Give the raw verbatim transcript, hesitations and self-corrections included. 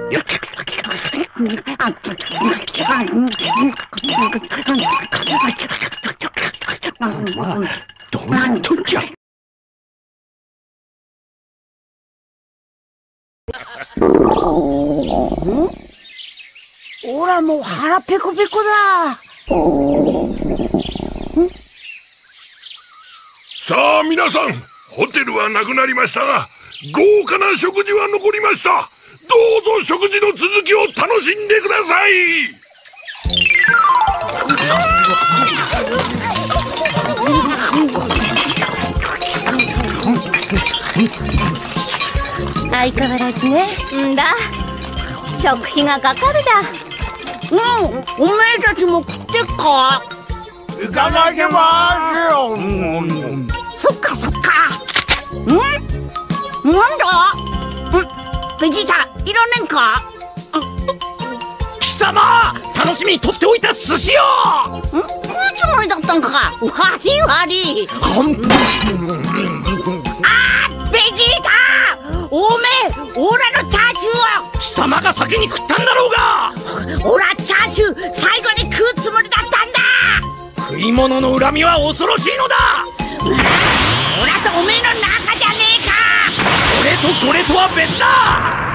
まあ、どうなっとんじゃ。 おらもう腹ペコペコだ。 さあ皆さん、ホテルはなくなりましたが、豪華な食事は残りました。どうぞ食事の続きを楽しんでください。 相変わらずね。んだ、食費がかかるだ。 うん、おめえたちも食ってっか。 いただきますよ。うん、 そっかそっか。ん？なんだ？ん？ベジータいらねんか？ 貴様、楽しみに取っておいた寿司よ。 ん？食うつもりだったんか。悪い悪い。あー、ベジータ、おめえオラのチャーシューを。 貴様が先に食ったんだろうが。 オラチャーシュー最後に食うつもりだったんだ。 食い物の恨みは恐ろしいのだ。 オラとおめえの仲じゃねえか。 それとこれとは別だ。